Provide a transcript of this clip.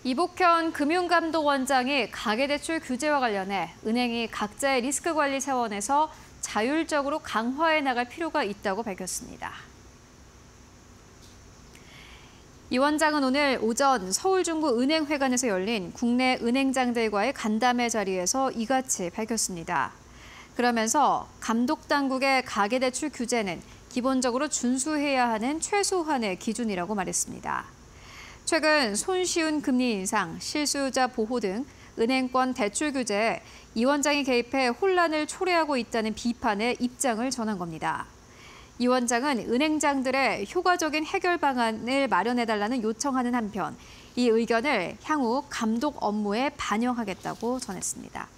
이복현 금융감독원장이 가계대출 규제와 관련해 은행이 각자의 리스크 관리 차원에서 자율적으로 강화해 나갈 필요가 있다고 밝혔습니다. 이 원장은 오늘 오전 서울중부은행회관에서 열린 국내 은행장들과의 간담회 자리에서 이같이 밝혔습니다. 그러면서 감독당국의 가계대출 규제는 기본적으로 준수해야 하는 최소한의 기준이라고 말했습니다. 최근 손쉬운 금리 인상, 실수요자 보호 등 은행권 대출 규제에 이 원장이 개입해 혼란을 초래하고 있다는 비판에 입장을 전한 겁니다. 이 원장은 은행장들의 효과적인 해결 방안을 마련해달라는 요청하는 한편 이 의견을 향후 감독 업무에 반영하겠다고 전했습니다.